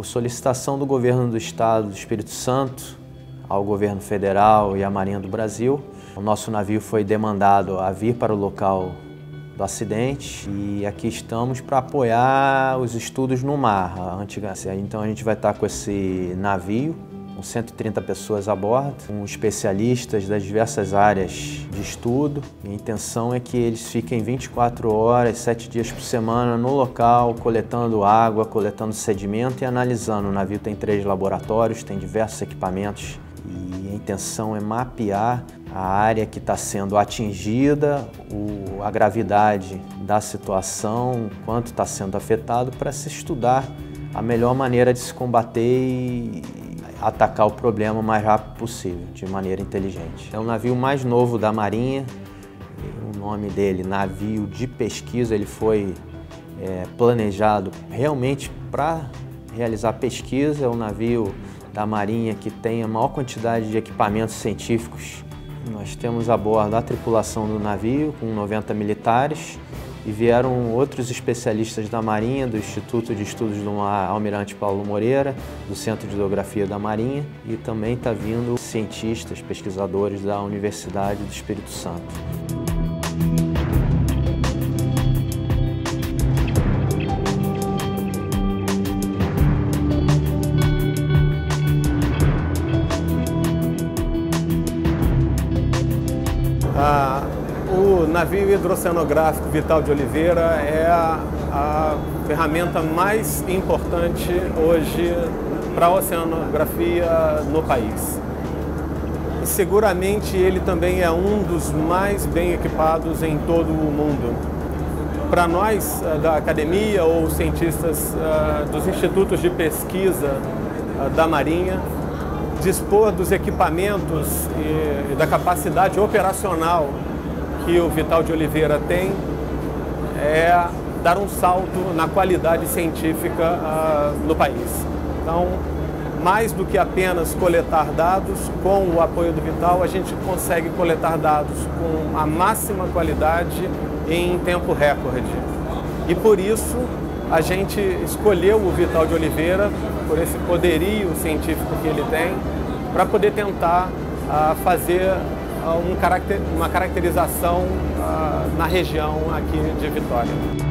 solicitação do Governo do Estado do Espírito Santo ao Governo Federal e à Marinha do Brasil, o nosso navio foi demandado a vir para o local do acidente e aqui estamos para apoiar os estudos no mar. Então a gente vai estar com esse navio, com 130 pessoas a bordo, com especialistas das diversas áreas de estudo. A intenção é que eles fiquem 24 horas, 7 dias por semana no local, coletando água, coletando sedimento e analisando. O navio tem 3 laboratórios, tem diversos equipamentos e a intenção é mapear a área que está sendo atingida, a gravidade da situação, quanto está sendo afetado, para se estudar a melhor maneira de se combater e atacar o problema o mais rápido possível, de maneira inteligente. É o navio mais novo da Marinha, o nome dele, navio de pesquisa, ele foi planejado realmente para realizar pesquisa. É um navio da Marinha que tem a maior quantidade de equipamentos científicos. Nós temos a bordo a tripulação do navio, com 90 militares, e vieram outros especialistas da Marinha, do Instituto de Estudos do Mar Almirante Paulo Moreira, do Centro de Hidrografia da Marinha, e também está vindo cientistas, pesquisadores da Universidade do Espírito Santo. O navio hidroceanográfico Vital de Oliveira é a ferramenta mais importante hoje para a oceanografia no país. E seguramente ele também é um dos mais bem equipados em todo o mundo. Para nós da academia ou cientistas dos institutos de pesquisa da Marinha, dispor dos equipamentos e da capacidade operacional que o Vital de Oliveira tem é dar um salto na qualidade científica no país. Então, mais do que apenas coletar dados, com o apoio do Vital, a gente consegue coletar dados com a máxima qualidade em tempo recorde. E por isso, a gente escolheu o Vital de Oliveira, por esse poderio científico que ele tem, para poder tentar fazer uma caracterização na região aqui de Vitória.